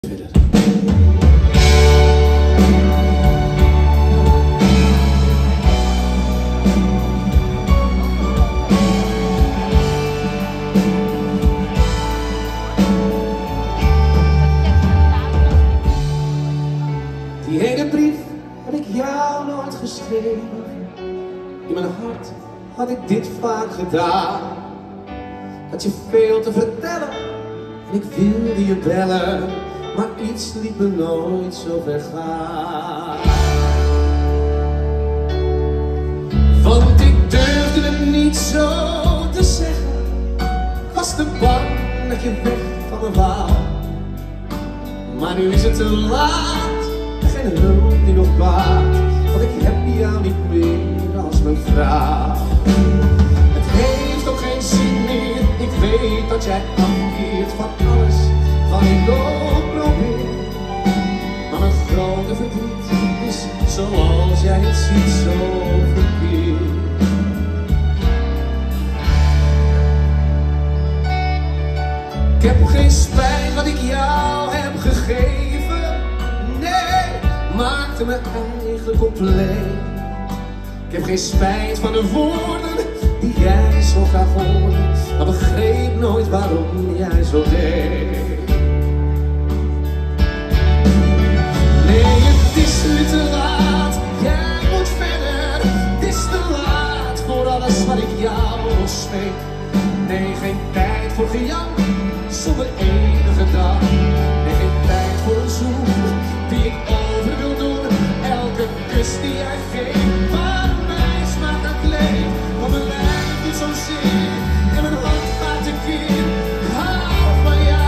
verder. Die ene brief heb ik jou nooit geschreven. In mijn hart had ik dit vaak gedaan. Had je veel te vertellen en ik wilde je bellen, maar iets liet me nooit zo ver gaan. Want ik durfde het niet zo te zeggen, was te bang dat je weg van me wou. Maar nu is het te laat, geen hulp die nog baat, want ik heb jou niet meer als mijn vrouw. Het heeft ook geen zin meer, ik weet dat jij afkeert van alles wat ik ook probeer. Maar mijn grote verdriet is, zoals jij het ziet, zo verkeerd. Ik heb geen spijt wat ik jou heb gegeven, nee, maakte me eigenlijk compleet. Ik heb geen spijt van de woorden die jij zo graag hoorde, maar begreep nooit waarom jij zo deed. Nee, het is nu te laat, jij moet verder. Het is te laat voor alles wat ik jou nog smeek. Nee, geen tijd voor gejank zonder enige dag. Nee, geen tijd voor een zoen die ik over wil doen. Elke kus die jij geeft, maar mij smaakt dat leeg. Want mijn lijf doet zo'n zeer en mijn hart gaat tekeer. Ik hou van jou.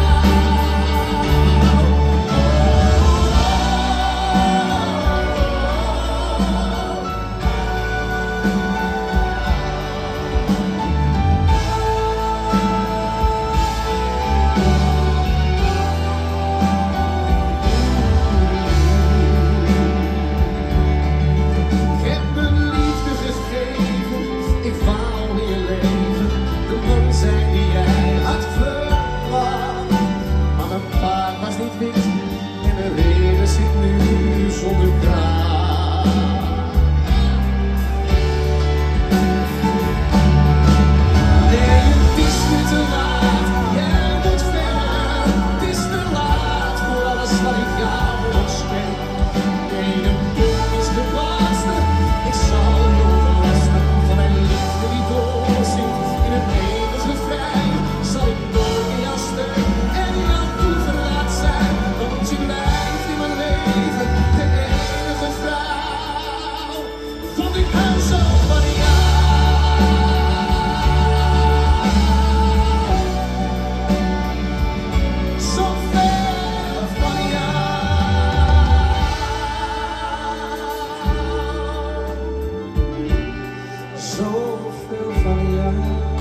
En de reden zit nu zonder kraan. Nee, het is nu te laat, jij moet verder. Het is te laat voor alles wat ik jou nog spreek. Nee, de boek is de laatste, ik zal je overlasten. Van mijn liefde die doorzit in het eeuwige vrij, zal ik nooit in jouw steun en in jouw toeverlaat zijn. Want je blijft in mijn leven de enige vrouw. Want ik hou zo van jou. Zoveel van jou. Zoveel van jou.